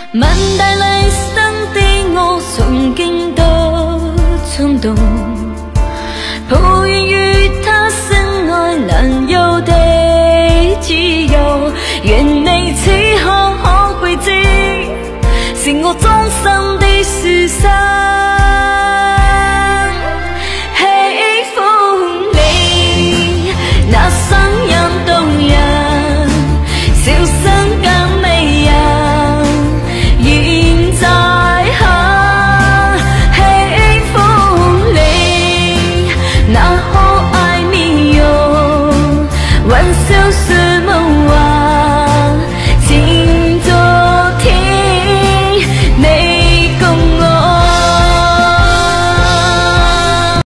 问带来生的我从经到冲动，抱怨与他深愛難有地自由，願你此刻可會知，是我衷心的廝殺。